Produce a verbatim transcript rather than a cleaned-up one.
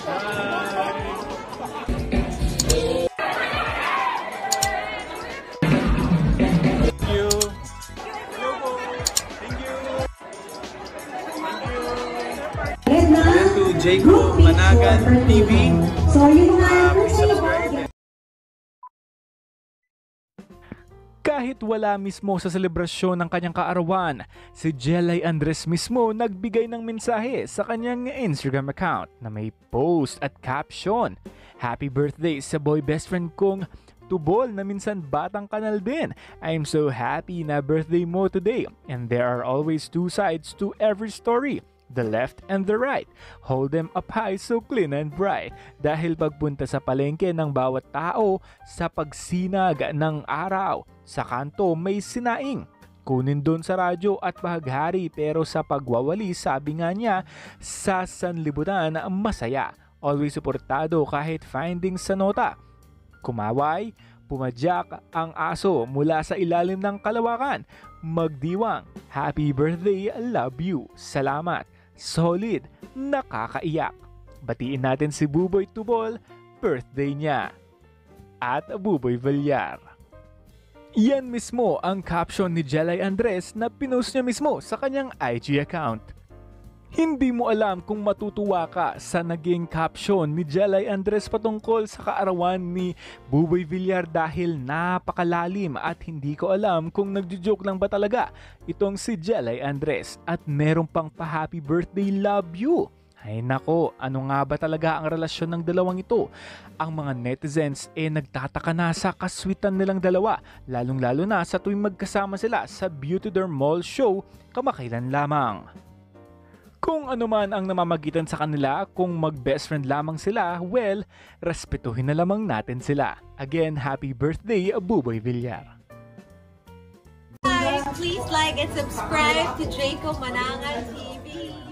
Jacob Managan T V. So, yun nga po sa Kahit wala mismo sa selebrasyon ng kanyang kaarawan, si Jelai Andres mismo nagbigay ng mensahe sa kanyang Instagram account na may post at caption. Happy birthday sa boy best friend kong Tubol na minsan batang kanal din. I'm so happy na birthday mo today, and there are always two sides to every story. The left and the right. Hold them up high so clean and bright. Dahil pagpunta sa palengke ng bawat tao, sa pagsinag ng araw, sa kanto may sinaing. Kunin doon sa radyo at bahaghari, pero sa pagwawali sabi nga niya, sa sanlibutan masaya. Always suportado kahit findings sa nota. Kumaway, pumadyak ang aso mula sa ilalim ng kalawakan. Magdiwang, happy birthday, love you, salamat. Solid, nakakaiyak. Batiin natin si Buboy Tubol, birthday niya. At Buboy Villar. Yan mismo ang caption ni Jelai Andres na pinost niya mismo sa kanyang I G account. Hindi mo alam kung matutuwa ka sa naging caption ni Jelai Andres patungkol sa kaarawan ni Buboy Villar dahil napakalalim at hindi ko alam kung nagjo-joke lang ba talaga itong si Jelai Andres at meron pang pa-happy birthday love you. Ay nako, ano nga ba talaga ang relasyon ng dalawang ito? Ang mga netizens eh nagtataka na sa kaswitan nilang dalawa, lalong lalo na sa tuwing magkasama sila sa Beauty Derm Mall show kamakailan lamang. Kung ano man ang namamagitan sa kanila, kung mag-best friend lamang sila, well, respetuhin na lamang natin sila. Again, happy birthday, Buboy Villar. Hi, please like and subscribe to Jacob Managan T V.